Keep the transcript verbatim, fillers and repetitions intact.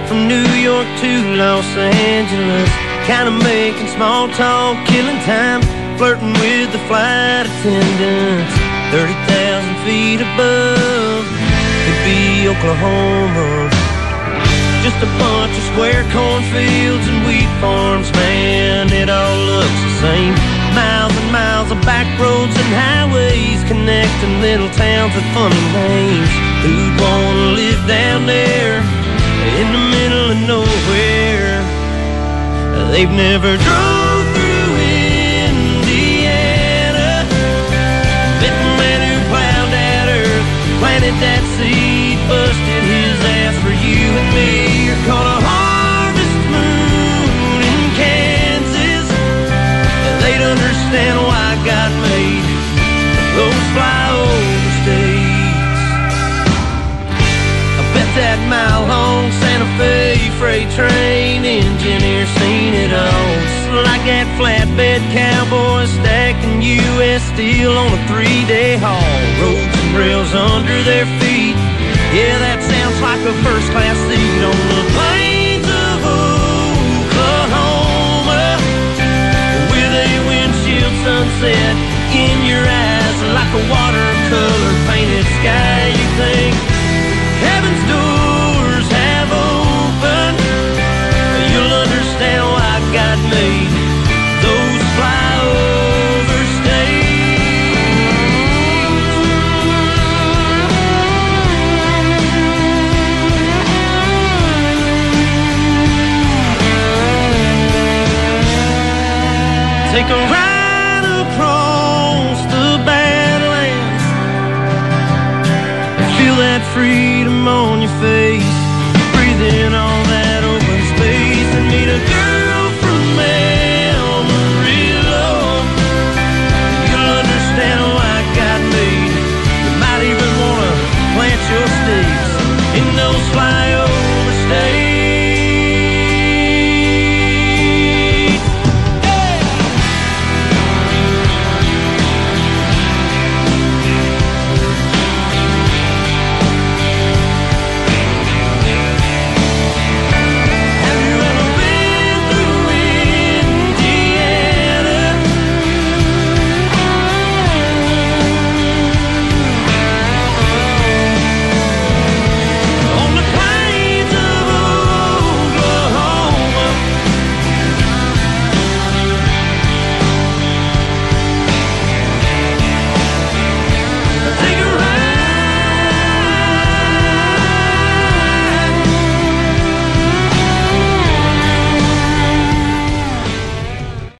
from New York to Los Angeles, kinda making small talk, killing time, flirting with the flight attendants. thirty thousand feet above, could be Oklahoma. Just a bunch of square cornfields and wheat farms, man, it all looks the same. Miles and miles of back roads and highways connecting little towns with funny names. Who'd wanna live down there in the middle of nowhere? They've never drove through Indiana, met the man who plowed that earth, planted that seed, busted his ass for you and me. You're called a harvest moon in Kansas. They'd understand why God made those flyover states. I bet that mile-long Santa Fe freight train engineer seen it all. It's like that flatbed cowboy stacking U S steel on a three-day haul. Roads and rails under their feet. Yeah, that sounds like a first-class seat on the plains of Oklahoma, with a windshield sunset in your eyes, like a watercolor painted sky. You think heaven's doors have opened, you'll understand why God made those flyover states. Take a ride across the Badlands, feel that freedom on your face, breathing on